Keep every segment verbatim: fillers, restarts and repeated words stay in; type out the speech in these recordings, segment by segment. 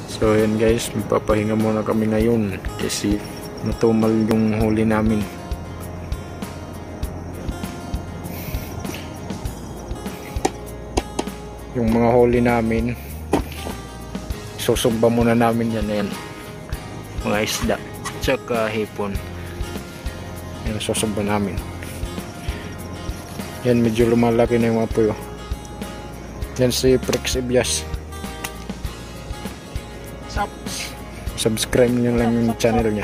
So yan guys, magpapahinga muna kami ngayon kasi natumal yung huli namin. Yung mga huli namin, susugba muna namin yan, yan. Mga isda tsaka hipon, yan susugba namin. Yan, medyo lumalaki na yung apoy. Yan si Prex Ibias. Subscribe nyo lang yung channel niya.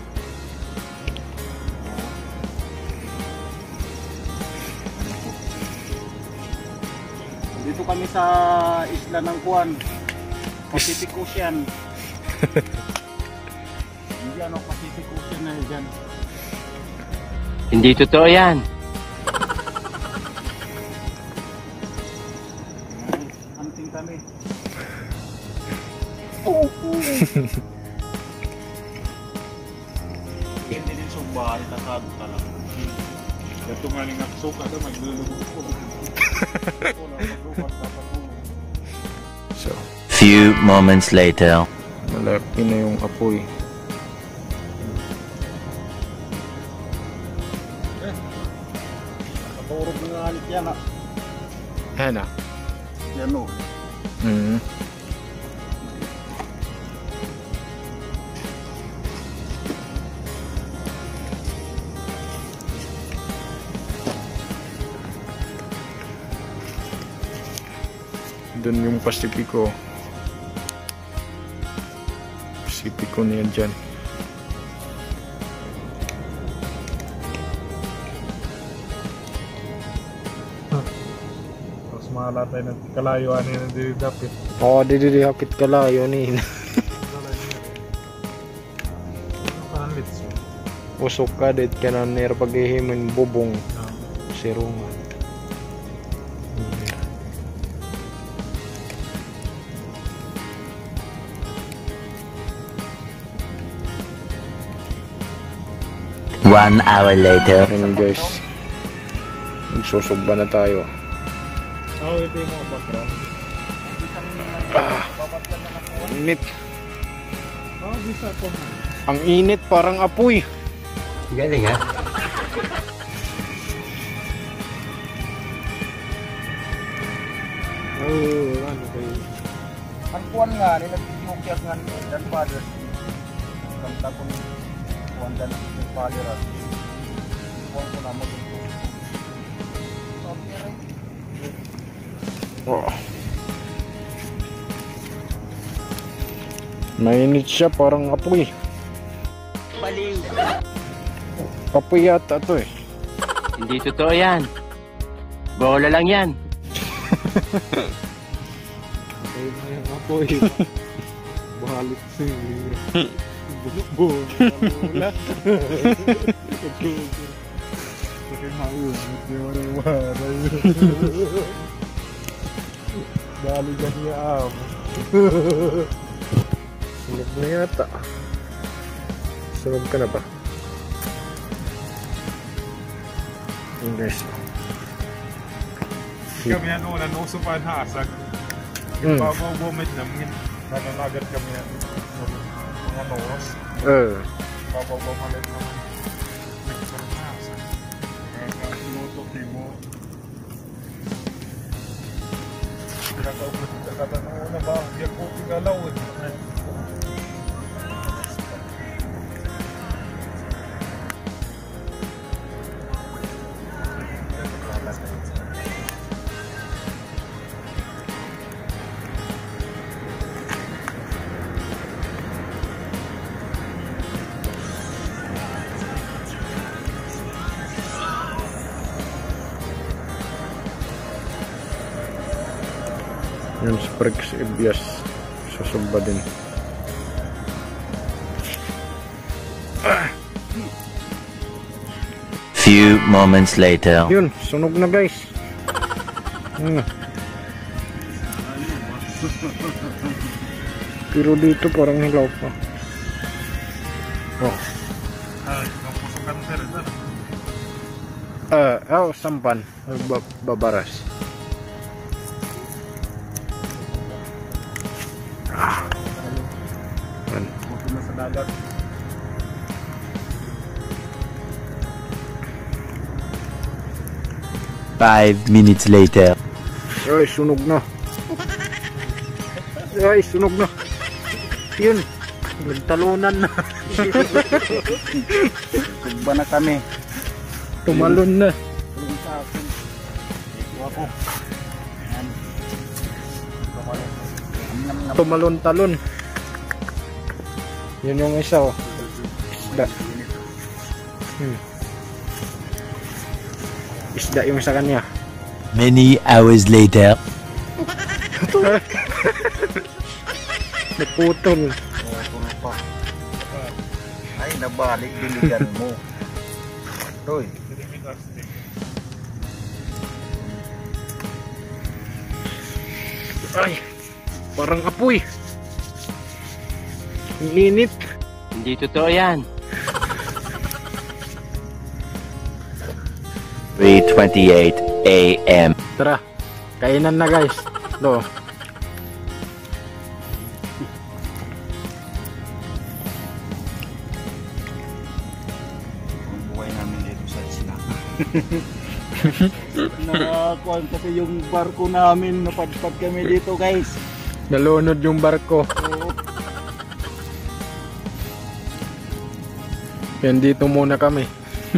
Dito kami sa isla ng Kuan, Pacific Ocean. Hindi ano, Pacific Ocean na dyan. Hindi totoo yan. Hunting kami. Oh, Hindi din sumbahan, takado talaga. Ito nga rin ang suka na maglulubog ko. So, few moments later. malaki na yung apoy. Katurog na alit yan ah. Yan ah. Yan o. Mm. Doon yung Pasipiko. Pasipiko na yan dyan. Tapos mahala tayo ng kalayuan yun ng dididapit. Oo, dididapit kalayo ni. Usok ka dit ka na nir paghihimin bubong. Sirungan. One hour later. Ayun guys, magsusugba na tayo. Oo, ito yung mga background. Ah, init. Oo, bisa ko. Ang init, parang apoy. Galing ha? Oo, ano kayo? Ang kuwan nga, nilagkikyukyag nga ni Dan Father. Kanta ko ni kuwan Dan Father at kuwan ko na mag-ito. Oh. Mainit siya, parang apoy. Baliw. Apoy yata to eh. Hindi totoo yan. Bola lang yan. Ayun na yung apoy. Balik siya. Bola. Bakit maunod yung waray-waray. Balikan niya amo. Sunog na yata. Sunog ka na ba? Yun guys. Kami ano, nanusupan hasag. Mm. Babaw-bumit namin. Nananagat kami yan. Mga noos. Eh. Babaw-bumit naman. Nagsusupan hasag. Nagsusutok mo. Pinaka-upos ka kata na una ba? Diyan ko pingalaw eh. Yun si Prex Ibias. Susugba din. Few moments later. Yun, sunog na guys. Hmm. Pero dito parang hilaw pa. Oh. Ah, napusukan sir. Ah, uh, oh, sampan. Ba babaras. Ah. dagat. Five minutes later. Ay, sunog na. Ay, sunog na. Yun. Nagtalunan na. Tugba na kami. Tumalon na. Tulong sa akin. Ito ako. Yan. Tumalon. Nam, nam, nam. Tumalon-talon. Yun yung isa oh. Isda. Hmm. Isda yung sa kanya. Many hours later. Naputol. Oh, tulo pa. Ay, nabalik diligan mo. Toy. Ay, parang apoy. Ang init. Hindi totoo yan. three twenty-eight A M Tara, kainan na guys. Do. Ang buhay namin dito sa isla. Nakakuan kasi yung barko namin, napadpad kami dito guys. Nalunod yung barko. Oo. Yan, dito muna kami.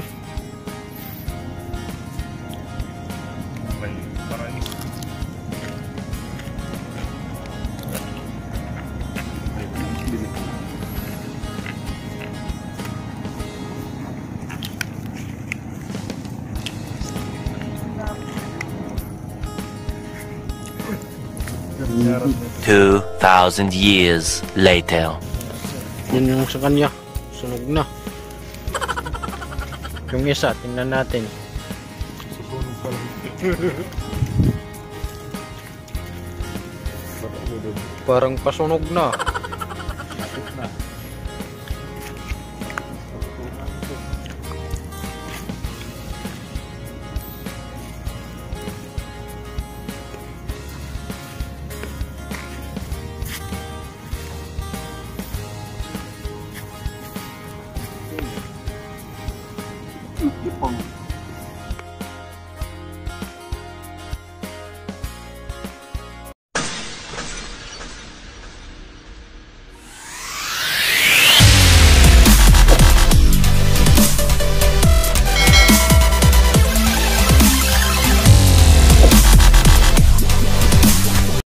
Two thousand years later. Yan yung sa kanya. Sunog na. Yung isa, tingnan natin. Susunog pa lang. Parang pasunog na. na. Ipang.